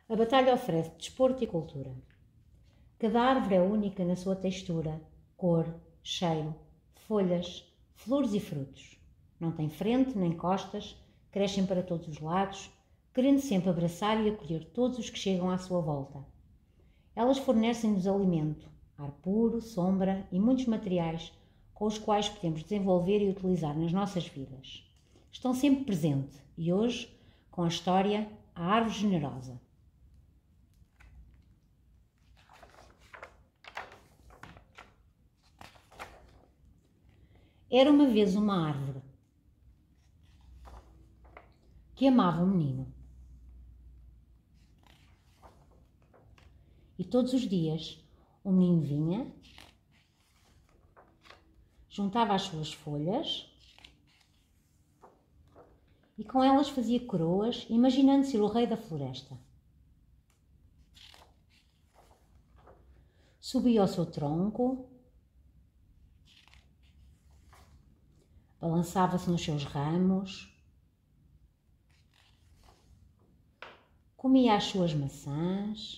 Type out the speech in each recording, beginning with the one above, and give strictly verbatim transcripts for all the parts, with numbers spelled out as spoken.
A batalha oferece desporto e cultura. Cada árvore é única na sua textura, cor, cheiro, folhas, flores e frutos. Não tem frente nem costas, crescem para todos os lados, querendo sempre abraçar e acolher todos os que chegam à sua volta. Elas fornecem-nos alimento, ar puro, sombra e muitos materiais com os quais podemos desenvolver e utilizar nas nossas vidas. Estão sempre presentes e hoje, com a história A Árvore Generosa. Era uma vez uma árvore que amava um menino. E todos os dias o menino vinha, juntava as suas folhas e com elas fazia coroas, imaginando ser o rei da floresta. Subia ao seu tronco, balançava-se nos seus ramos, comia as suas maçãs,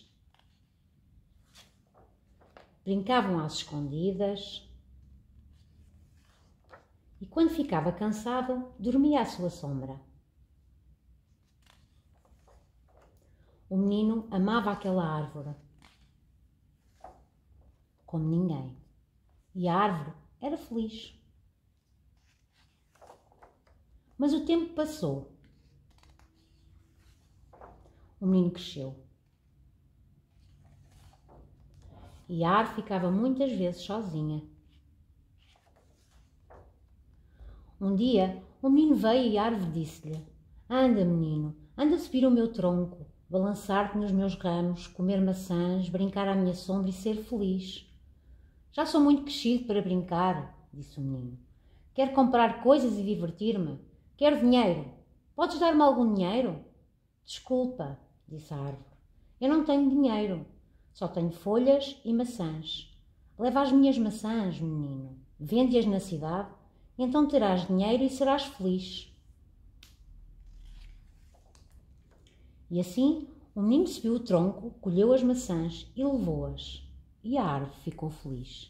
brincavam às escondidas e, quando ficava cansado, dormia à sua sombra. O menino amava aquela árvore como ninguém e a árvore era feliz. Mas o tempo passou. O menino cresceu. E a árvore ficava muitas vezes sozinha. Um dia, o menino veio e a árvore disse-lhe: "Anda, menino, anda a subir o meu tronco, balançar-te nos meus ramos, comer maçãs, brincar à minha sombra e ser feliz." "Já sou muito crescido para brincar", disse o menino. "Quero comprar coisas e divertir-me. Quero dinheiro. Podes dar-me algum dinheiro?" "Desculpa", disse a árvore. "Eu não tenho dinheiro. Só tenho folhas e maçãs. Leva as minhas maçãs, menino. Vende-as na cidade, então terás dinheiro e serás feliz." E assim o menino subiu o tronco, colheu as maçãs e levou-as. E a árvore ficou feliz.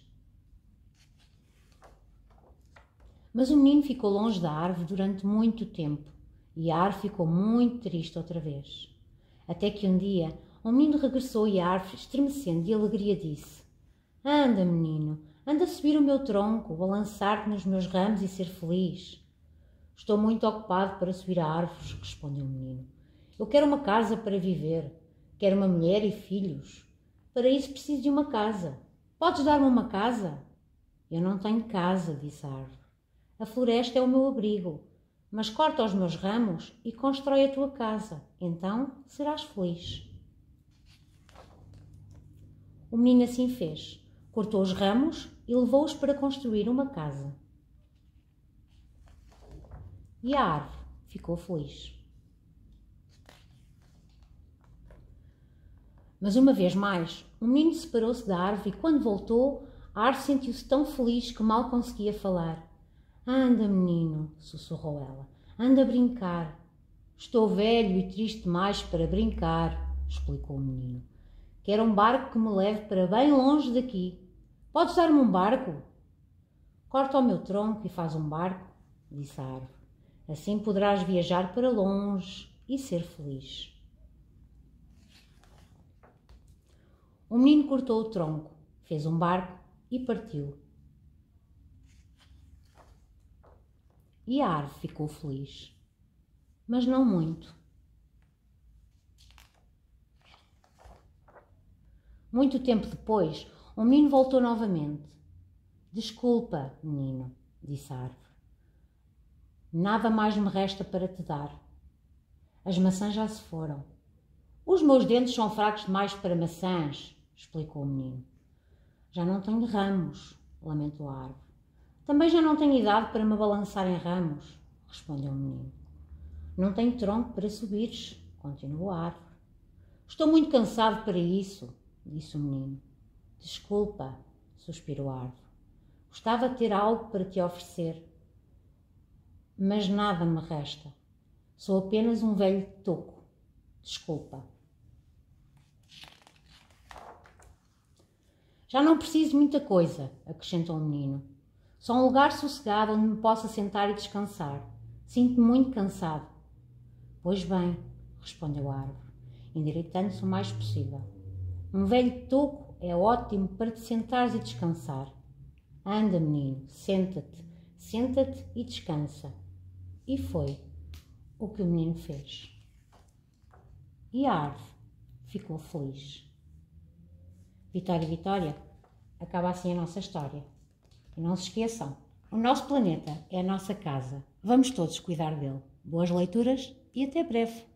Mas o menino ficou longe da árvore durante muito tempo e a árvore ficou muito triste outra vez. Até que um dia o menino regressou e a árvore, estremecendo de alegria, disse: "Anda, menino, anda a subir o meu tronco, balançar-te nos meus ramos e ser feliz." "Estou muito ocupado para subir a árvores", respondeu o menino. "Eu quero uma casa para viver, quero uma mulher e filhos. Para isso preciso de uma casa. Podes dar-me uma casa?" "Eu não tenho casa", disse a árvore. "A floresta é o meu abrigo, mas corta os meus ramos e constrói a tua casa, então serás feliz." O menino assim fez, cortou os ramos e levou-os para construir uma casa. E a árvore ficou feliz. Mas uma vez mais, o menino separou-se da árvore e quando voltou, a árvore sentiu-se tão feliz que mal conseguia falar. "Anda, menino", sussurrou ela, "anda a brincar." "Estou velho e triste demais para brincar", explicou o menino. "Quero um barco que me leve para bem longe daqui. Podes dar-me um barco?" "Corta o meu tronco e faz um barco", disse a árvore. "Assim poderás viajar para longe e ser feliz." O menino cortou o tronco, fez um barco e partiu. E a árvore ficou feliz, mas não muito. Muito tempo depois, o menino voltou novamente. "Desculpa, menino", disse a árvore. "Nada mais me resta para te dar. As maçãs já se foram." "Os meus dentes são fracos demais para maçãs", explicou o menino. "Já não tenho ramos", lamentou a árvore. "Também já não tenho idade para me balançar em ramos", respondeu o menino. "Não tenho tronco para subires", continuou a árvore. "Estou muito cansado para isso", disse o menino. "Desculpa", suspirou a árvore. "Gostava de ter algo para te oferecer, mas nada me resta. Sou apenas um velho toco. Desculpa." Já não preciso de muita coisa, acrescentou o menino. Só um lugar sossegado onde me possa sentar e descansar. Sinto-me muito cansado. Pois bem, respondeu a árvore, endireitando-se o mais possível. Um velho toco é ótimo para te sentares e descansar. Anda, menino, senta-te, senta-te e descansa. E foi o que o menino fez. E a árvore ficou feliz. Vitória, Vitória, acaba assim a nossa história. E não se esqueçam, o nosso planeta é a nossa casa. Vamos todos cuidar dele. Boas leituras e até breve.